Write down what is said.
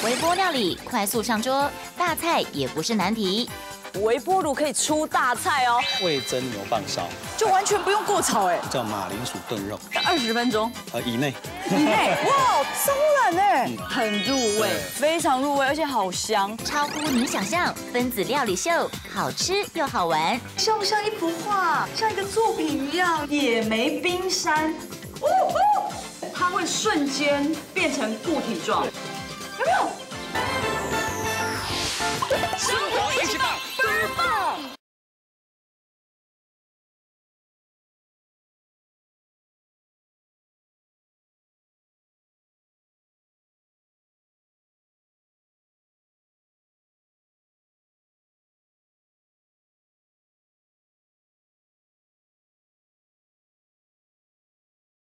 微波料理快速上桌，大菜也不是难题。 微波炉可以出大菜哦， 味噌牛棒烧， 就完全不用过炒哎， 叫马铃薯炖肉 20分钟以内。 哇，松软哎，很入味，非常入味，而且好香， 超乎你想象，分子料理秀，好吃又好玩， 像不像一幅画，像一个作品一样？野莓冰山，它会瞬间变成固体状，有没有？生活一起棒，倍儿棒！